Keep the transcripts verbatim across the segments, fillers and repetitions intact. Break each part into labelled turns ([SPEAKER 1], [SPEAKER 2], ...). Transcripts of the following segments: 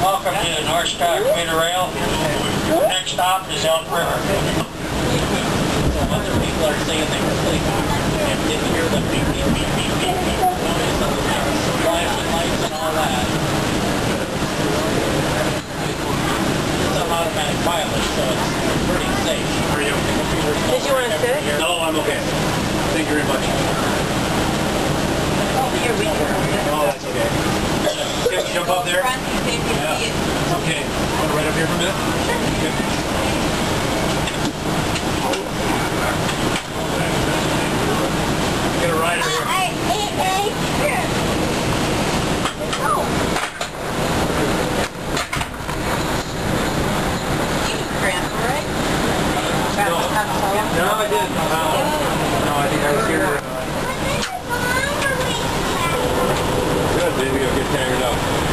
[SPEAKER 1] Welcome to the Northstar Commuter Rail. Next stop is Elk River. Other people are saying they were sleeping and didn't hear the beep, beep, beep, beep, beep, beep. Flashing lights and all that. It's an automatic pilot, so it's pretty safe.
[SPEAKER 2] How are you?
[SPEAKER 3] Did you want to sit?
[SPEAKER 2] No, I'm okay. Thank you very much.
[SPEAKER 3] Oh, you're weaker.
[SPEAKER 2] Oh, that's okay. Can you jump up there? Yeah. Okay. Want to ride up here for a minute? Sure. Get a rider here. No, I didn't. Uh, no, I think I was here. Uh, good, baby. I'll get tangled up.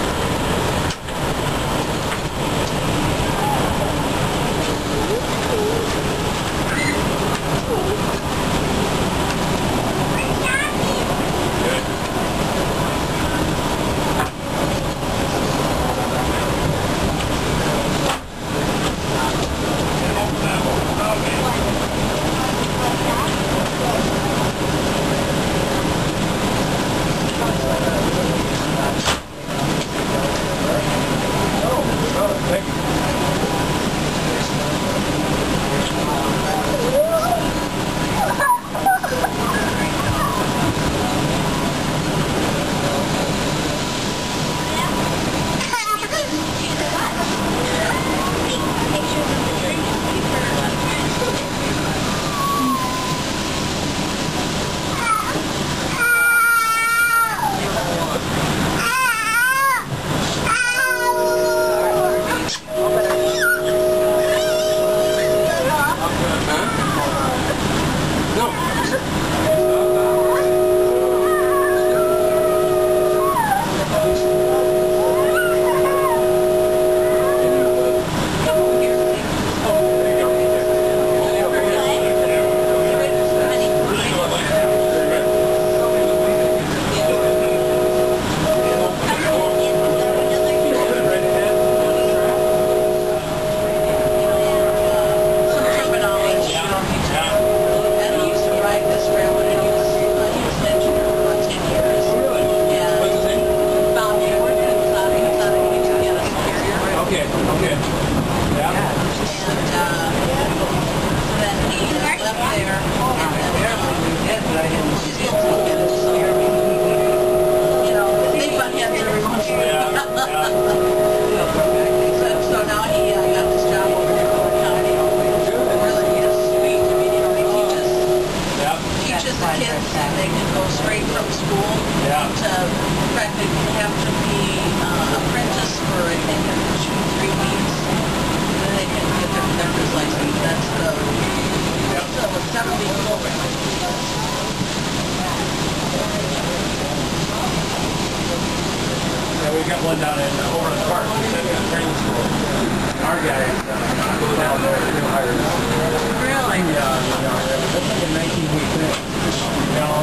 [SPEAKER 2] We got one down in uh, over in the park. Training school. Our guy uh, goes down there and hires.
[SPEAKER 3] Really?
[SPEAKER 2] Yeah, yeah. That's like a nineteen week thing. You know,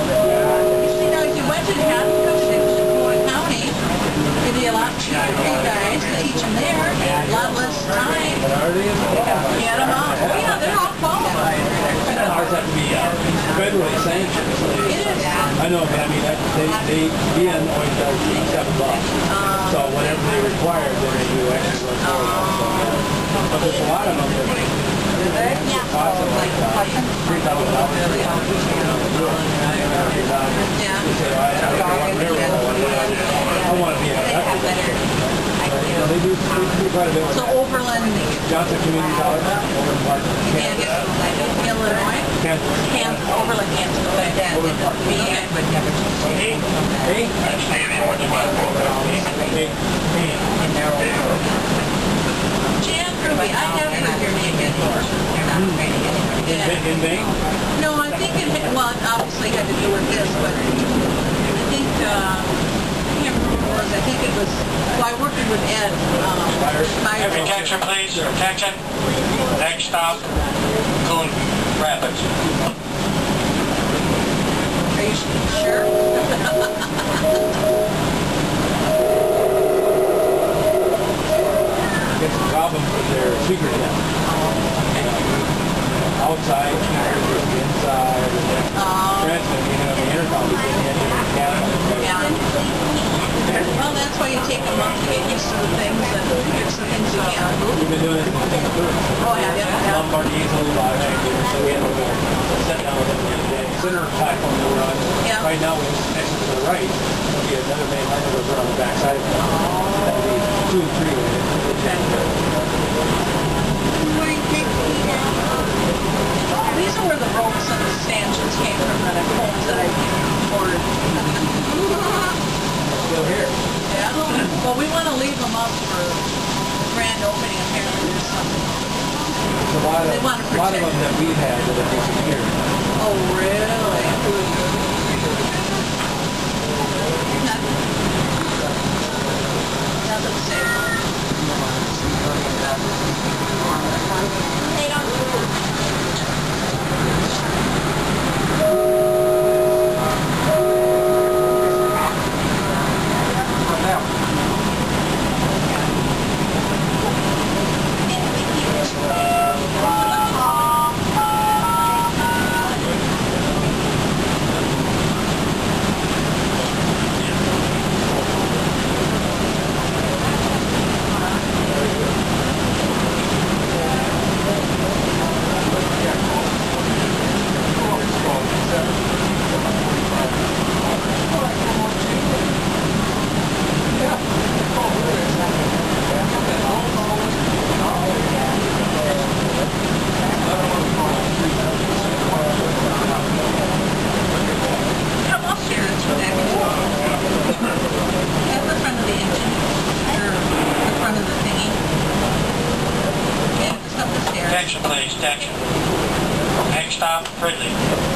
[SPEAKER 3] You know, if you went to the county, it'd be a lot cheaper for you guys to teach them there. A lot less time.
[SPEAKER 2] but are they?
[SPEAKER 3] Get them out. Oh yeah, they're all qualified.
[SPEAKER 2] And ours have to be uh, federally sanctioned. So they,
[SPEAKER 3] It is.
[SPEAKER 2] I know, but I mean, that, they, they, B N always does seven bucks.
[SPEAKER 3] Um,
[SPEAKER 2] so whatever they require, then they do extra work for them. So, uh, but there's a lot of them that
[SPEAKER 3] Yeah.
[SPEAKER 2] cost them like uh, three thousand dollars.
[SPEAKER 3] Yeah.
[SPEAKER 2] I want to be a you know, they do, they do quite a bit.
[SPEAKER 3] So Overland,
[SPEAKER 2] Johnson Community College, Overland Park,
[SPEAKER 3] Kansas, Illinois, Kansas, Overland, Kansas, Overland Park.
[SPEAKER 2] Hey, hey,
[SPEAKER 3] Jan Ruby, I have heard your name before. Yeah.
[SPEAKER 2] in vain?
[SPEAKER 3] No, I think it had, well, it obviously had to do with this, but I think, uh, I can't remember what it was. I think it was, well, I worked with Ed. Um, Myers.
[SPEAKER 1] Attention please, attention. Next stop, Coon Rapids.
[SPEAKER 3] Are you sure?
[SPEAKER 2] speakers in. Outside, speakers versus inside, and then
[SPEAKER 3] Oh.
[SPEAKER 2] transmit, you know, the intercom is in the engine and cabin.
[SPEAKER 3] Yeah. Well, that's why you take a month to get used to the things and fix the things you can't move.
[SPEAKER 2] We've been doing this since Singapore.
[SPEAKER 3] Oh, yeah, yeah, yeah.
[SPEAKER 2] Lombard diesel, logic, so we had a little sit down with them the other day. Center platform that we're on.
[SPEAKER 3] Yeah.
[SPEAKER 2] Right now, we're just next to the right. There'll be another main line that goes around the back side of it. That'll be two and three with it.
[SPEAKER 3] These are where the ropes and the stanchions came from that I pulled that I ordered.
[SPEAKER 2] Still here.
[SPEAKER 3] Yeah. Well, we want to leave them up for grand opening. Apparently, there's some.
[SPEAKER 2] There's a lot of,
[SPEAKER 3] They want to
[SPEAKER 2] a lot of
[SPEAKER 3] protect
[SPEAKER 2] them that we've had that have disappeared.
[SPEAKER 3] Oh, really? Nothing safe. They don't
[SPEAKER 1] Attention, please, attention. Next stop, Ridley.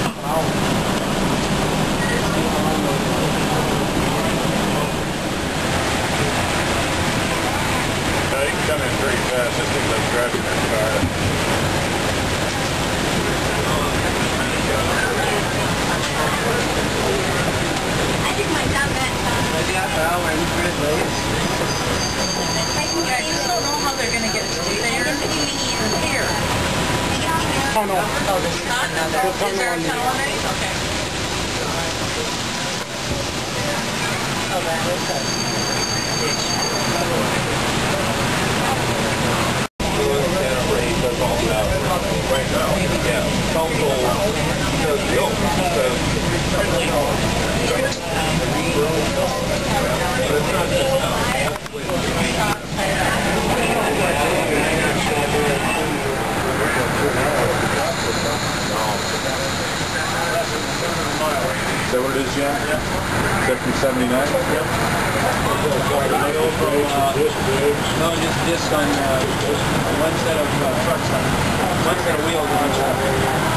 [SPEAKER 4] Uh, you can come in pretty fast. This thing's like driving that car.
[SPEAKER 5] I did my job that time.
[SPEAKER 3] Yeah, you don't know how they're going to get to there. Here.
[SPEAKER 5] Tunnel.
[SPEAKER 3] Oh, this is another. Is there a tunnel underneath? Okay. Oh, that is it.
[SPEAKER 4] Right now, yeah. Council says no. Says, but it's not just Is that what it is, Jan? Yeah. Is that from seventy-nine? Yep.
[SPEAKER 2] No, just disc on uh, one set of uh, trucks, on, one set of wheels on each truck.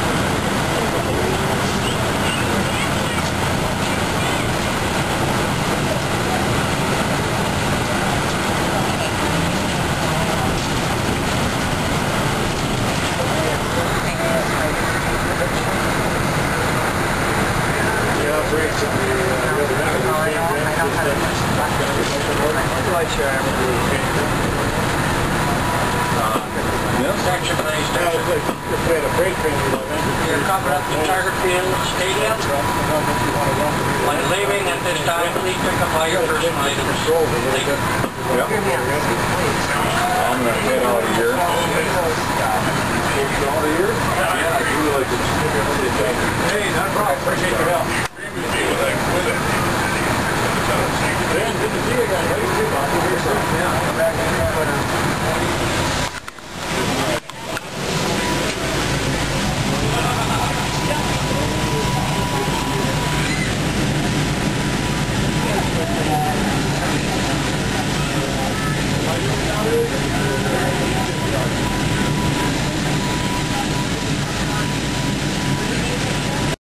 [SPEAKER 1] Section, please,
[SPEAKER 4] Yeah,
[SPEAKER 1] attention.
[SPEAKER 4] it's like if we had a freight train, you know,
[SPEAKER 1] You're coming up to Tiger Field Stadium. When leaving at this time, please pick up all your personal items. Thank you.
[SPEAKER 4] Yeah. I'm gonna head out of here. Out of here? Yeah, I do like it.
[SPEAKER 2] Hey, not a problem. Appreciate your help.
[SPEAKER 4] Dan, good to see you again. How you doing? Yeah, I'm back.